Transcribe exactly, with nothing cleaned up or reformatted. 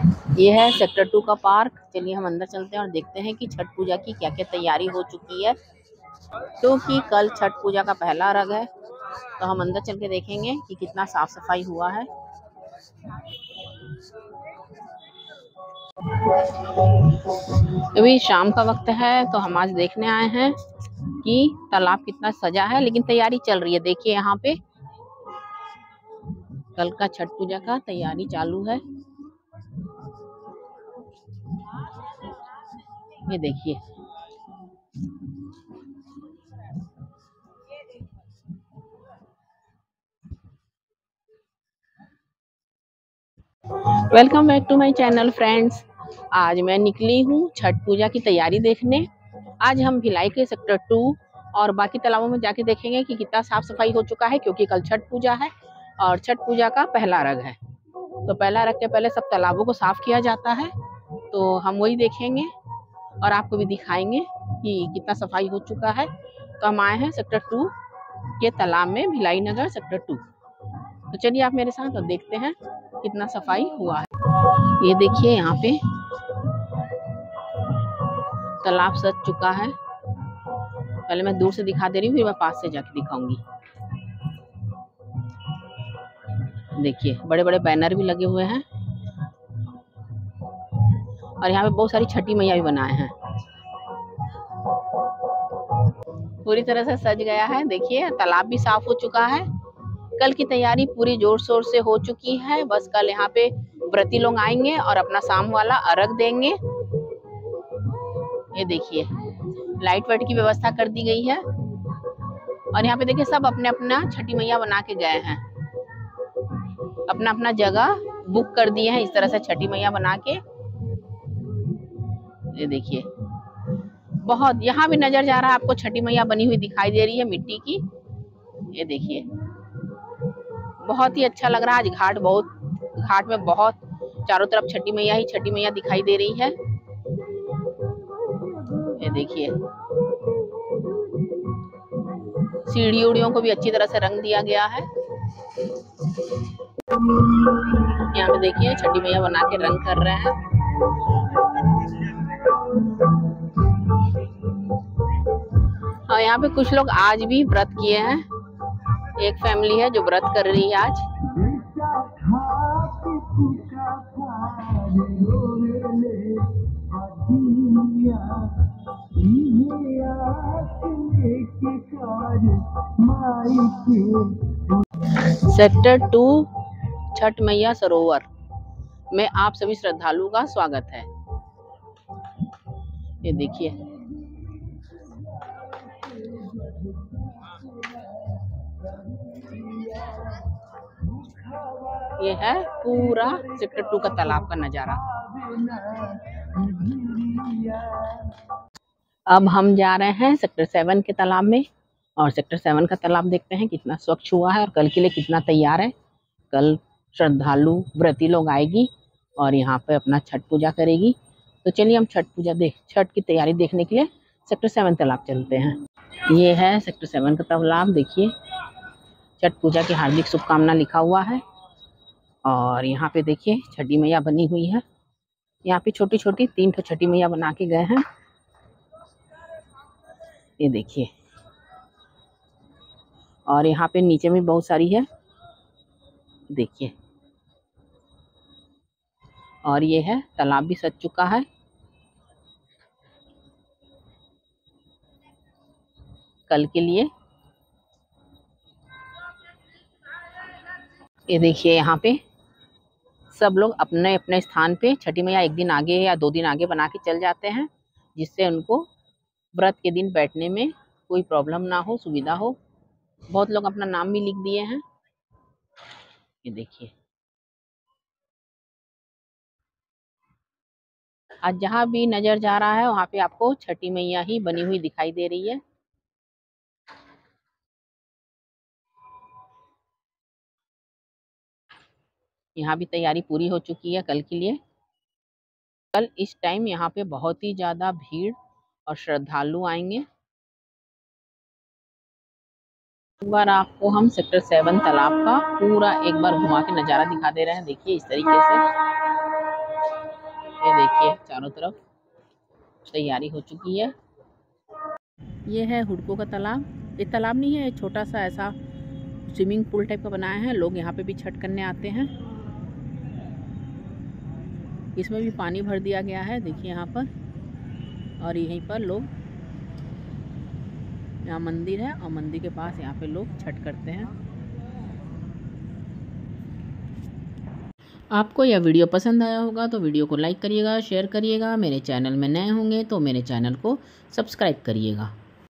ये है sector to का पार्क। चलिए हम अंदर चलते हैं और देखते हैं कि छठ पूजा की क्या क्या तैयारी हो चुकी है। क्योंकि तो कल छठ पूजा का पहला अर्घ है, तो हम अंदर चल के देखेंगे कि कितना साफ सफाई हुआ है। अभी शाम का वक्त है, तो हम आज देखने आए हैं कि तालाब कितना सजा है, लेकिन तैयारी चल रही है। देखिए यहाँ पे कल का छठ पूजा का तैयारी चालू है। ये देखिए welcome back to my channel friends. आज मैं निकली हूँ छठ पूजा की तैयारी देखने। आज हम भिलाई के सेक्टर टू और बाकी तालाबों में जाके देखेंगे कि कितना साफ सफाई हो चुका है, क्योंकि कल छठ पूजा है और छठ पूजा का पहला अर्घ है। तो पहला अर्घ के पहले सब तालाबों को साफ किया जाता है, तो हम वही देखेंगे और आपको भी दिखाएंगे कि कितना सफाई हो चुका है। तो हम आए हैं सेक्टर टू के तालाब में, भिलाई नगर सेक्टर टू। तो चलिए आप मेरे साथ और देखते हैं कितना सफाई हुआ है। ये देखिए यहाँ पे तालाब सज चुका है। पहले मैं दूर से दिखा दे रही हूँ, फिर मैं पास से जाके दिखाऊंगी। देखिए बड़े बड़े बैनर भी लगे हुए हैं और यहाँ पे बहुत सारी छठी मैया भी बनाए हैं। पूरी तरह से सज गया है। देखिए तालाब भी साफ हो चुका है। कल की तैयारी पूरी जोर शोर से हो चुकी है। बस कल यहाँ पे व्रती लोग आएंगे और अपना शाम वाला अर्घ देंगे। ये देखिए लाइट वाइट की व्यवस्था कर दी गई है और यहाँ पे देखिए सब अपने अपना छठी मैया बना के गए हैं, अपना अपना जगह बुक कर दिए हैं इस तरह से छठी मैया बना के। ये देखिए बहुत यहाँ भी नजर जा रहा है आपको, छठी मैया बनी हुई दिखाई दे रही है मिट्टी की। ये देखिए बहुत ही अच्छा लग रहा है। आज घाट बहुत घाट में बहुत चारों तरफ छठी मैया ही छठी मैया दिखाई दे रही है। ये देखिए सीढ़ी उड़ियों को भी अच्छी तरह से रंग दिया गया है। यहाँ पे देखिए छठी मैया बना के रंग कर रहे हैं। और यहाँ पे कुछ लोग आज भी व्रत किए हैं। एक फैमिली है जो व्रत कर रही है आज। सेक्टर टू छठ मैया सरोवर में आप सभी श्रद्धालुओं का स्वागत है। ये देखिए ये है पूरा सेक्टर टू का तालाब का नजारा। अब हम जा रहे हैं सेक्टर सेवन के तालाब में और सेक्टर सेवन का तालाब देखते हैं कितना स्वच्छ हुआ है और कल के लिए कितना तैयार है। कल श्रद्धालु व्रती लोग आएगी और यहाँ पे अपना छठ पूजा करेगी। तो चलिए हम छठ पूजा देख छठ की तैयारी देखने के लिए सेक्टर सेवन तालाब चलते हैं। ये है सेक्टर सेवन का तालाब। देखिए छठ पूजा की हार्दिक शुभकामना लिखा हुआ है और यहाँ पे देखिए छठी मैया बनी हुई है। यहाँ पे छोटी छोटी तीन ठो छठी मैया बना के गए हैं। ये देखिए और यहाँ पे नीचे में बहुत सारी है। देखिए और ये है तालाब भी सज चुका है। कल के लिए ये देखिए यहाँ पे सब लोग अपने अपने स्थान पे छठी मैया एक दिन आगे या दो दिन आगे बना के चल जाते हैं, जिससे उनको व्रत के दिन बैठने में कोई प्रॉब्लम ना हो, सुविधा हो। बहुत लोग अपना नाम भी लिख दिए हैं। ये देखिए आज जहाँ भी नजर जा रहा है वहाँ पे आपको छठी मैया ही बनी हुई दिखाई दे रही है। यहाँ भी तैयारी पूरी हो चुकी है कल के लिए। कल इस टाइम यहाँ पे बहुत ही ज्यादा भीड़ और श्रद्धालु आएंगे। एक बार आपको हम सेक्टर सेवन तालाब का पूरा एक बार घुमा के नज़ारा दिखा दे रहे हैं। देखिए इस तरीके से चारों तरफ तैयारी हो चुकी है। ये है हुडको का तालाब। ये तालाब नहीं है, छोटा सा ऐसा स्विमिंग पूल टाइप का बनाया है। लोग यहाँ पे भी छठ करने आते हैं। इसमें भी पानी भर दिया गया है, देखिए यहाँ पर। और यहीं पर लोग, यहाँ मंदिर है और मंदिर के पास यहाँ पे लोग छठ करते हैं। आपको यह वीडियो पसंद आया होगा तो वीडियो को लाइक करिएगा, शेयर करिएगा। मेरे चैनल में नए होंगे तो मेरे चैनल को सब्सक्राइब करिएगा।